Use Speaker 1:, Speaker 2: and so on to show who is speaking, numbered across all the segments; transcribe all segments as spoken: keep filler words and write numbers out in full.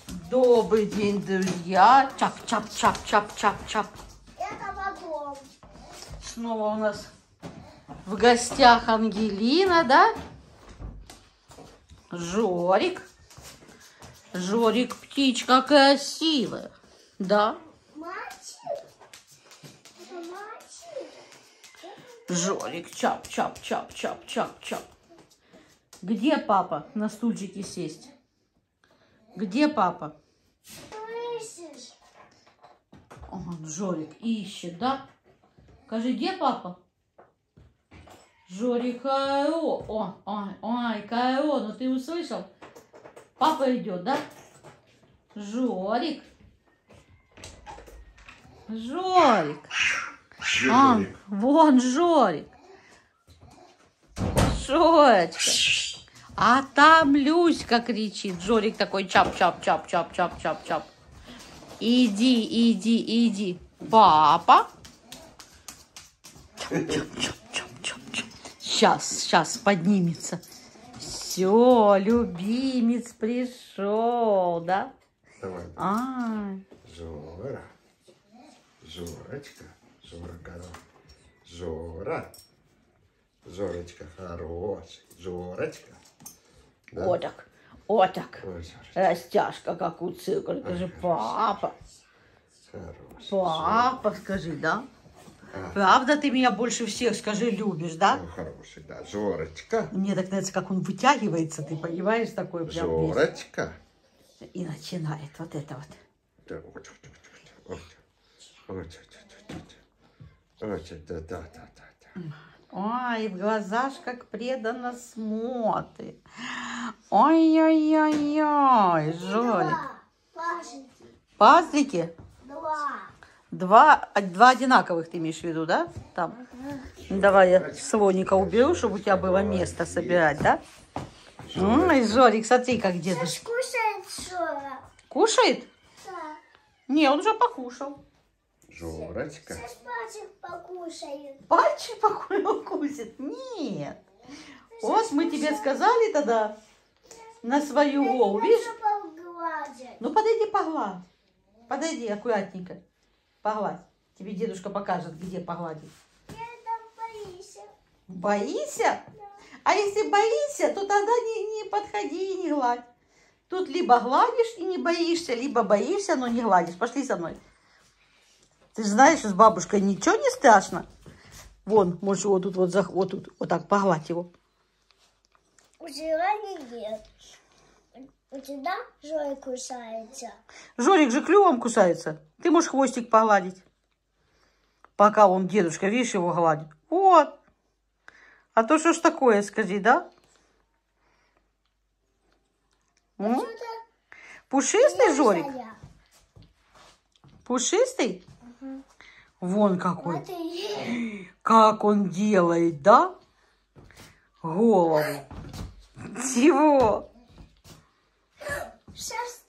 Speaker 1: Добрый день, друзья. Чап-чап-чап-чап-чап-чап.
Speaker 2: Это потом.
Speaker 1: Снова у нас в гостях Ангелина, да? Жорик. Жорик, птичка красивая. Да?
Speaker 2: Мальчик? Это мальчик?
Speaker 1: Жорик, чап-чап-чап-чап-чап-чап. Где папа на стульчике сесть? Где папа?
Speaker 2: Слышишь?
Speaker 1: О, Жорик ищет, да? Скажи, где папа? Жорик, Каро. О, ой, ой, Каро, ну ты услышал? Папа идет, да? Жорик. Жорик. А, вон Жорик. Жорочка. А там Люська кричит. Жорик такой чап-чап-чап-чап-чап-чап-чап. Иди, иди, иди. Папа. Чап-чап-чап-чап-чап. Сейчас, сейчас поднимется. Все, любимец пришел, да?
Speaker 3: Давай.
Speaker 1: А.
Speaker 3: Жора. Жорочка. Жора корова. Жора. Жорочка хороший. Жорочка. Да?
Speaker 1: Вот так, вот так.
Speaker 3: Ой, Жорочка.
Speaker 1: Растяжка, как у цирка. Скажи, папа.
Speaker 3: Хороший.
Speaker 1: Папа, скажи, да?
Speaker 3: А.
Speaker 1: Правда, ты меня больше всех, скажи, любишь, да?
Speaker 3: Ну, хороший, да. Жорочка.
Speaker 1: Мне так нравится, как он вытягивается, ты понимаешь, такой прям весь.
Speaker 3: Жорочка.
Speaker 1: И начинает вот это вот.
Speaker 3: Да, вот, вот, вот, вот, вот, вот, вот, да, да, да, да.
Speaker 1: Ой, в глаза ж как преданно смотрит. Ой-ой-ой-ой, Жорик.
Speaker 2: Два. Пашеньки.
Speaker 1: Пазлики?
Speaker 2: Два.
Speaker 1: Два, два одинаковых ты имеешь в виду, да? Там. Давай я слоника уберу, чтобы у тебя было место собирать, да? Ой, Жорик, смотри, как дедушка.
Speaker 2: Сейчас кушает Жора.
Speaker 1: Кушает?
Speaker 2: Да.
Speaker 1: Не, он уже покушал.
Speaker 3: Жорочка.
Speaker 2: Сейчас пальчик покушает.
Speaker 1: Пальчик покусит? Нет. Вот мы тебе сказали тогда на свою голову, видишь?
Speaker 2: Погладить.
Speaker 1: Ну подойди погладь. Подойди аккуратненько. Погладь. Тебе дедушка покажет, где погладить.
Speaker 2: Я там боюсь.
Speaker 1: Боишься? А если боишься, то тогда не, не подходи и не гладь. Тут либо гладишь и не боишься, либо боишься, но не гладишь. Пошли со мной. Ты же знаешь, с бабушкой ничего не страшно. Вон, можешь вот тут вот, вот тут, вот так погладь его.
Speaker 2: У тебя нет. У тебя Жора кусается.
Speaker 1: Жорик же клювом кусается. Ты можешь хвостик погладить. Пока он, дедушка, видишь, его гладит. Вот. А то что ж такое, скажи, да? М? Пушистый Жорик? Пушистый?
Speaker 2: Угу.
Speaker 1: Вон какой.
Speaker 2: Вот и...
Speaker 1: Как он делает, да? Голову. Чего?
Speaker 2: Сейчас.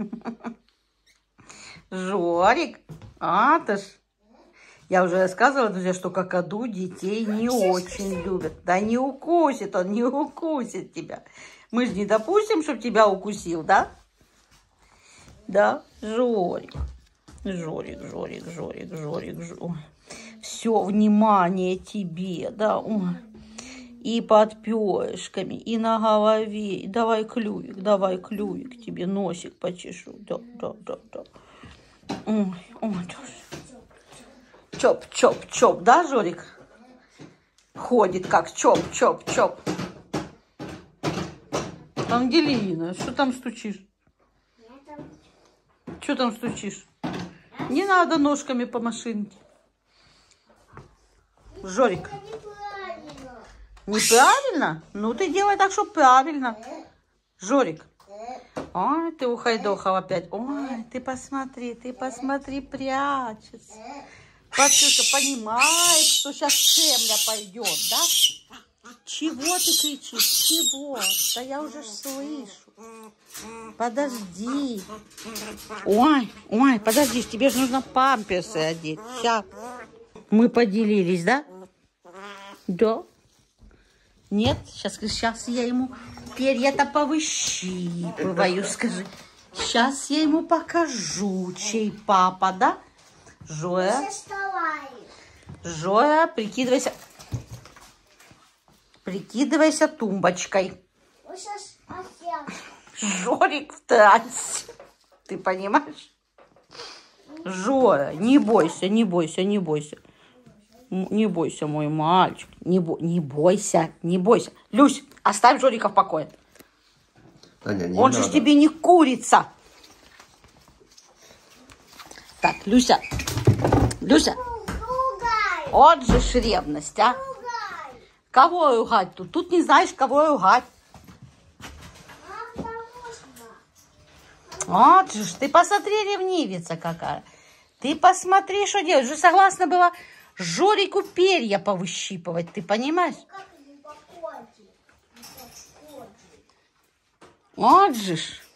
Speaker 1: Жорик. А, ты ж. Я уже рассказывала, друзья, что какаду детей не очень любят. Да не укусит он, не укусит тебя. Мы же не допустим, чтобы тебя укусил, да? Да, Жорик. Жорик, Жорик, Жорик, Жорик, Жорик. Все, внимание тебе, да. Ой. И под перышками, и на голове. Давай клювик, давай клювик тебе, носик почешу. Да, да, да, да. Ой, ой, чоп, чоп, чоп, да, Жорик? Ходит как чоп, чоп, чоп. Ангелина, что там стучишь? Что там стучишь? Не надо ножками по машинке. Жорик.
Speaker 2: Неправильно.
Speaker 1: Неправильно? Ну ты делай так, чтобы правильно. Жорик. Ой, ты ухайдохал опять. Ой, ты посмотри, ты посмотри, прячется. Пашка понимает, что сейчас земля пойдет, да? Чего ты кричишь? Чего? Да я уже слышу. Подожди. Ой, ой, подожди, тебе же нужно памперсы одеть. Сейчас. Мы поделились, да? Да. Нет? Сейчас, сейчас я ему перья-то повыщипываю, скажи. сейчас я ему покажу, чей папа, да? Жоя,
Speaker 2: Со стола.
Speaker 1: Жоя, прикидывайся, прикидывайся тумбочкой.
Speaker 2: Вот сейчас опять.
Speaker 1: Жорик в танце. Ты понимаешь? Жоя, не бойся, не бойся, не бойся. М, Не бойся, мой мальчик. Не, бо- не бойся, не бойся. Люсь, оставь Жорика в покое.
Speaker 3: Таня, не
Speaker 1: Он же ж
Speaker 3: надо.
Speaker 1: тебе не курица. Так, Люся. Люся.
Speaker 2: Ругай.
Speaker 1: Вот же ж ревность, а.
Speaker 2: Ругай.
Speaker 1: Кого ругать тут? Тут не знаешь, кого ругать.
Speaker 2: Мам, можно.
Speaker 1: Вот же ж, ты посмотри, ревнивица какая. Ты посмотри, что делать. Уже согласна была Жорику перья повыщипывать, ты понимаешь?
Speaker 2: Как не походит? Не подходит.
Speaker 1: Вот же ж.